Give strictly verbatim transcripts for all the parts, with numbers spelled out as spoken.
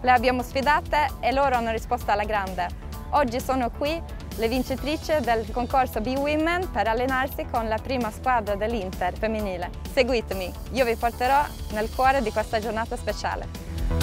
Le abbiamo sfidate e loro hanno risposto alla grande. Oggi sono qui le vincitrici del concorso B-Women per allenarsi con la prima squadra dell'Inter femminile. Seguitemi, io vi porterò nel cuore di questa giornata speciale.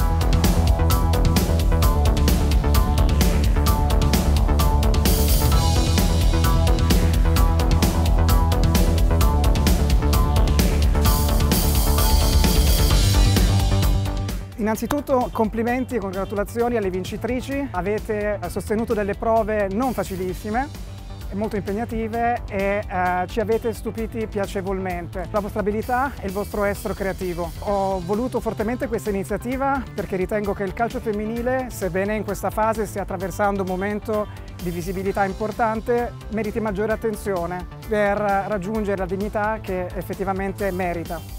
Innanzitutto complimenti e congratulazioni alle vincitrici, avete sostenuto delle prove non facilissime, molto impegnative e eh, ci avete stupiti piacevolmente. La vostra abilità e il vostro estro creativo. Ho voluto fortemente questa iniziativa perché ritengo che il calcio femminile, sebbene in questa fase stia attraversando un momento di visibilità importante, meriti maggiore attenzione per raggiungere la dignità che effettivamente merita.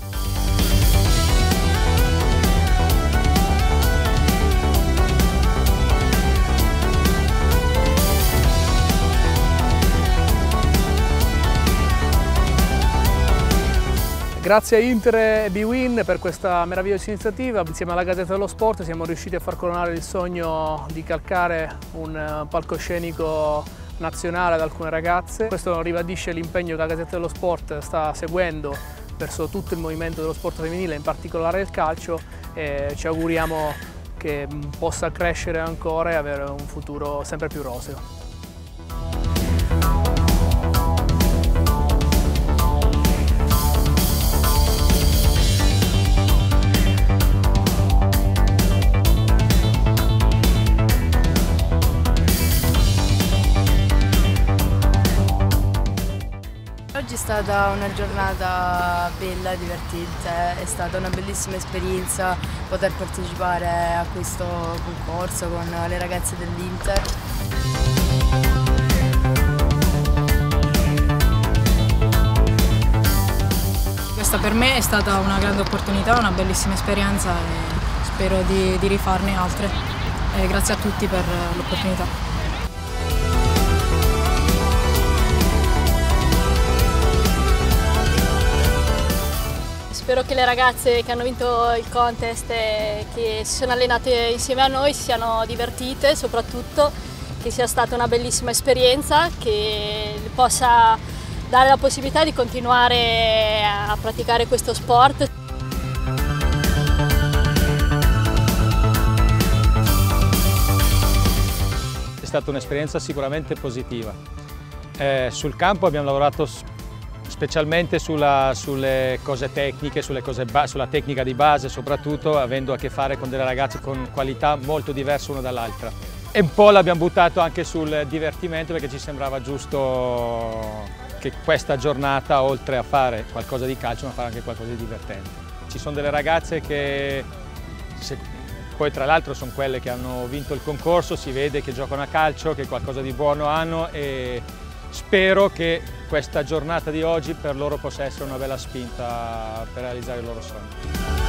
Grazie a Inter e B-Win per questa meravigliosa iniziativa. Insieme alla Gazzetta dello Sport siamo riusciti a far coronare il sogno di calcare un palcoscenico nazionale ad alcune ragazze. Questo ribadisce l'impegno che la Gazzetta dello Sport sta seguendo verso tutto il movimento dello sport femminile, in particolare il calcio, e ci auguriamo che possa crescere ancora e avere un futuro sempre più roseo. Oggi è stata una giornata bella, divertente, è stata una bellissima esperienza poter partecipare a questo concorso con le ragazze dell'Inter. Questa per me è stata una grande opportunità, una bellissima esperienza e spero di, di rifarne altre. E grazie a tutti per l'opportunità. Spero che le ragazze che hanno vinto il contest e che si sono allenate insieme a noi si siano divertite, soprattutto che sia stata una bellissima esperienza, che possa dare la possibilità di continuare a praticare questo sport. È stata un'esperienza sicuramente positiva. Eh, sul campo abbiamo lavorato specialmente sulla, sulle cose tecniche, sulle cose sulla tecnica di base, soprattutto avendo a che fare con delle ragazze con qualità molto diverse una dall'altra. E un po' l'abbiamo buttato anche sul divertimento perché ci sembrava giusto che questa giornata, oltre a fare qualcosa di calcio, ma fare anche qualcosa di divertente. Ci sono delle ragazze che, se, poi tra l'altro sono quelle che hanno vinto il concorso, si vede che giocano a calcio, che qualcosa di buono hanno e spero che questa giornata di oggi per loro possa essere una bella spinta per realizzare il loro sogno.